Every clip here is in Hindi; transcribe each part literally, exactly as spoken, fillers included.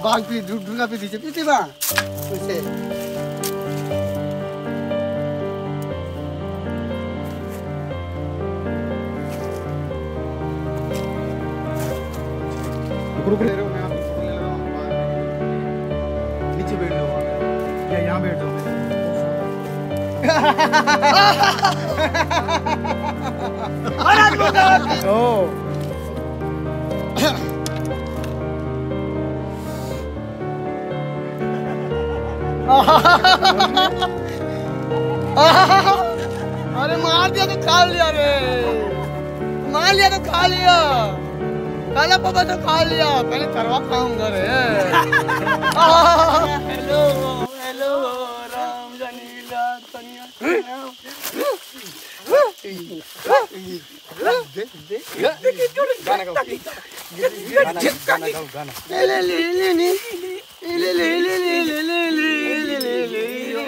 बाघ भी ढूंढा भी दीजिए पीती बा उसे रुक रहे हो मैं आपको फोटो ले लगा नीचे बैठ जाओ या यहाँ बैठ जाओ ओ अरे मार दिया तो खा लिया रे मार लिया तो खा लिया काला पापा तो खा लिया पहले करवा खाऊंगा रे हेलो हेलो राम जनीला कन्या गाना गाओ गाना गाओ गाना ले ले ले ले ले ले ले ले ले ले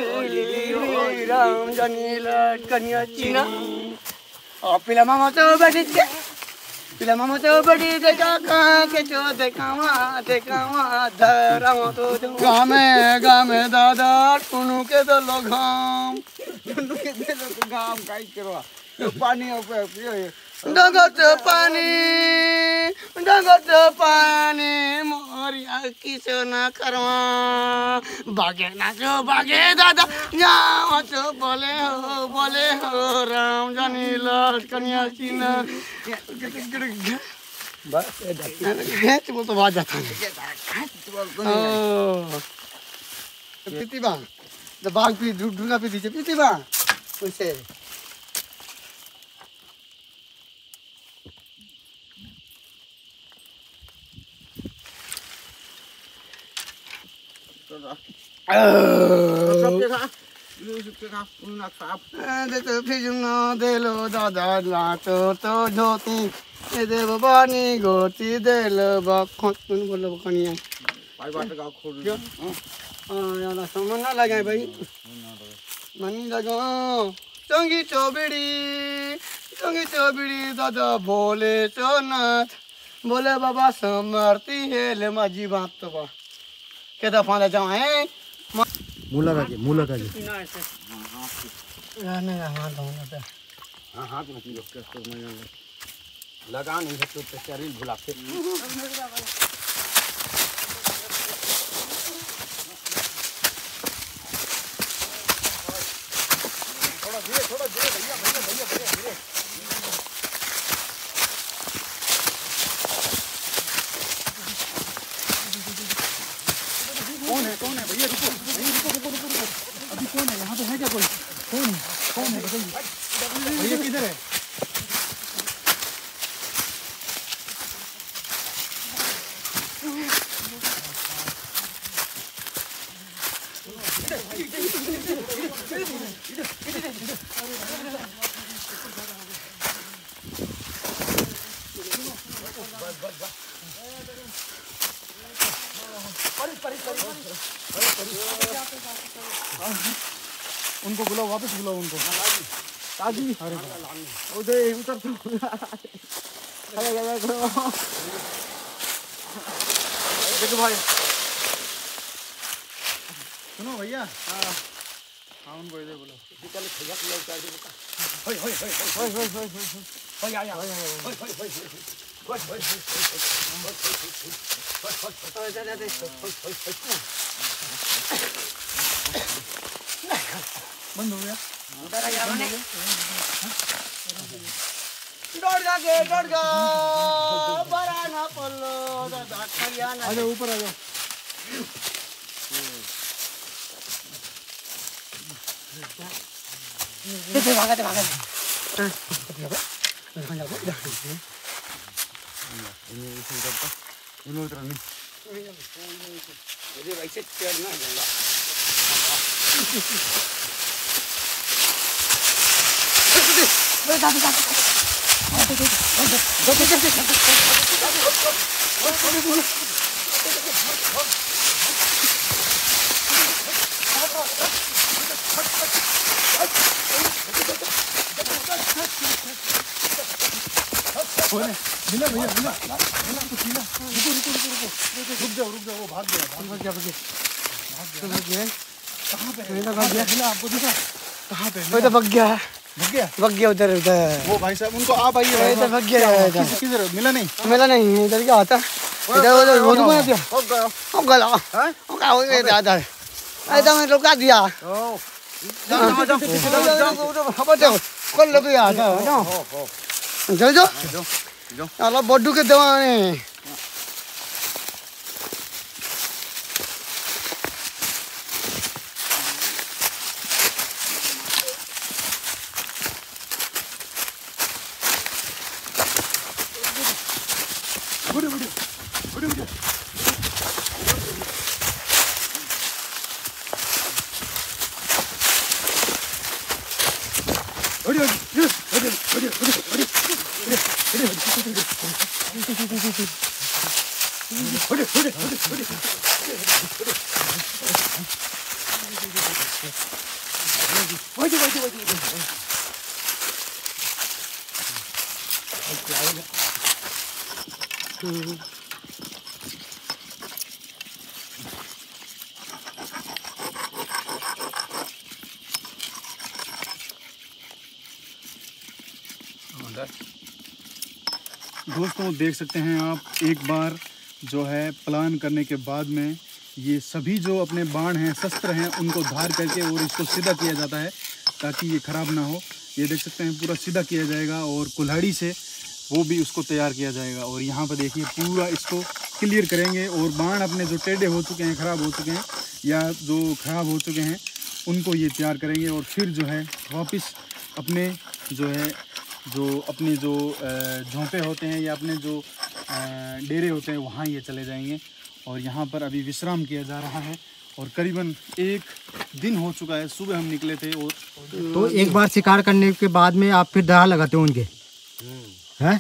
राम जनीला कन्या चीना और पिला मामा तो बैठ के पिला मामा तो बड़ी देखा कहाँ के चो देखावा देखावा धरावा तो गामे गामे दादा टुनु के दो लोग हम टुनु के दो लोग गाम काई करवा पानी ऊपर पियो डगत पानी डगत पानी मोरिया किसो ना करवा भागे ना जो भागे दादा जाओ तो बोले हो बोले हो राम जनीला कन्या सीना बस ये तो तो बात जाता है पीती बा तो बाघ भी ढूंढा भी दीजिए पीती बा उसे देलो दादा लाटो तो धोती देव बानी गोती देल बखन बोलो बखनिया भाई बात गाओ खोल हां यार समन ना लगे भाई मनी लगा चंगी चौबड़ी चंगी चौबड़ी दादा बोले सोनाथ बोले बाबा समर्ती है ले माजी बात तो बा के दफा ले जाओ हैं मूला का के मूला का के हां हां नहीं हां दो ना हां हां तो लोग के तो मैं लगा नहीं सकते तो शरीर भुलाते थोड़ा धीरे थोड़ा धीरे भैया भैया भैया धीरे धीरे कौन है कौन है भैया रुको भैया रुको रुको रुको रुको अभी कौन है यहाँ पे है क्या कोई कौन है कौन है बताइए भैया किधर है उनको बुलाओ वापस बुलाओ उनको ताजी अरे उधर उतर तो अरे अरे देखो भाई सुनो भैया हां हां उनको इधर बुलाओ चलो भैया को चार दे बता होय होय होय होय होय होय होय आ या होय होय होय होय होय होय जा जा दे बंद हो गया उधर आ यार ने डोड़ जा के डोड़ जा बरा ना पल्लो दादा खरिया ना आ जाओ ऊपर आ जाओ देखो भागा भागा हां इन्हें उतर नहीं ये वैसे चढ़ना है Wait, stop, stop. मिला भैया, मिला मिला तो मिला। रुको रुको रुको रुको रुक जाओ रुक जाओ, वो भाग गया भाग गया भाग गया। कहाँ पे भाग गया? मिला आपको दिखा? कहाँ पे? वो तो भाग गया भाग गया भाग गया उधर उधर। वो भाई साहब उनको आप आइए भाई इधर भाग गया इधर। किधर मिला नहीं? मिला नहीं, इधर क्या आता इधर उधर वो तो बना दिया। हो गया हो गया हो गया हो गया इधर इधर मैं रुका दिया। ओ जाओ जाओ जाओ हवा जाओ कल लग गया जाओ जाओ जाओ जाओ जाओ अल्लाह बड्डू के दवाने बड़े बड़े बड़े बड़े अरे अरे अरे अरे अरे दोस्तों देख सकते हैं आप, एक बार जो है प्लान करने के बाद में ये सभी जो अपने बाण हैं, शस्त्र हैं, उनको धार करके और इसको सीधा किया जाता है ताकि ये ख़राब ना हो। ये देख सकते हैं पूरा सीधा किया जाएगा और कुल्हाड़ी से वो भी उसको तैयार किया जाएगा। और यहाँ पर देखिए पूरा इसको क्लियर करेंगे और बाण अपने जो टेढ़े हो चुके हैं, ख़राब हो चुके हैं या जो ख़राब हो चुके हैं, उनको ये तैयार करेंगे और फिर जो है वापस अपने जो है जो अपने जो झोंपे होते हैं या अपने जो डेरे होते हैं वहाँ ये चले जाएंगे। और यहाँ पर अभी विश्राम किया जा रहा है और करीबन एक दिन हो चुका है, सुबह हम निकले थे। और तो एक बार शिकार करने के बाद में आप फिर दहा लगाते हो उनके, हैं?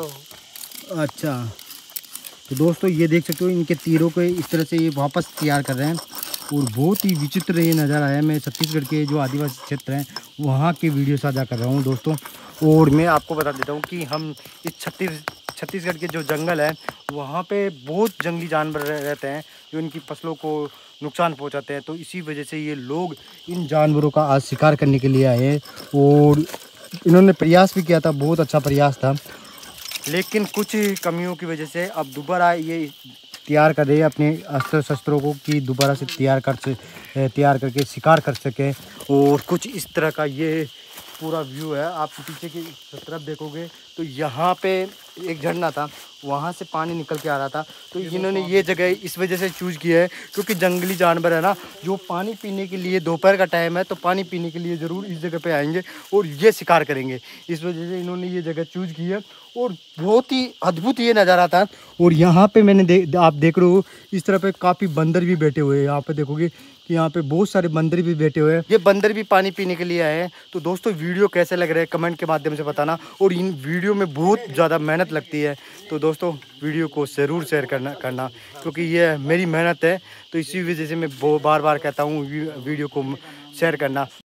अच्छा, तो दोस्तों ये देख सकते हो इनके तीरों को इस तरह से ये वापस तैयार कर रहे हैं और बहुत ही विचित्र ये नज़ारा है। मैं छत्तीसगढ़ के जो आदिवासी क्षेत्र हैं वहाँ के वीडियो साझा कर रहा हूँ दोस्तों। और मैं आपको बता देता हूँ कि हम इस छत्तीस छत्तीसगढ़ के जो जंगल है वहाँ पे बहुत जंगली जानवर रहते हैं जो इनकी फसलों को नुकसान पहुँचाते हैं। तो इसी वजह से ये लोग इन जानवरों का आज शिकार करने के लिए आए हैं और इन्होंने प्रयास भी किया था, बहुत अच्छा प्रयास था, लेकिन कुछ कमियों की वजह से अब दोबारा ये तैयार कर रहे हैं अपने अस्त्र शस्त्रों को कि दोबारा से तैयार कर से तैयार करके शिकार कर सके। और कुछ इस तरह का ये पूरा व्यू है। आप पीछे की तरफ देखोगे तो यहाँ पे एक झरना था, वहाँ से पानी निकल के आ रहा था। तो इन्होंने ये जगह इस वजह से चूज़ किया है क्योंकि जंगली जानवर है ना, जो पानी पीने के लिए दोपहर का टाइम है तो पानी पीने के लिए ज़रूर इस जगह पे आएंगे और ये शिकार करेंगे। इस वजह से इन्होंने ये जगह चूज़ की है और बहुत ही अद्भुत ये नज़ारा था। और यहाँ पे मैंने दे, आप देख रहे हो इस तरह पे काफ़ी बंदर भी बैठे हुए हैं। यहाँ पे देखोगे कि यहाँ पे बहुत सारे बंदर भी बैठे हुए हैं। ये बंदर भी पानी पीने के लिए आए हैं। तो दोस्तों वीडियो कैसे लग रहे हैं कमेंट के माध्यम से बताना। और इन वीडियो में बहुत ज़्यादा मेहनत लगती है, तो दोस्तों वीडियो को ज़रूर शेयर करना करना क्योंकि ये मेरी मेहनत है। तो इसी वजह से मैं बार बार कहता हूँ वीडियो को शेयर करना।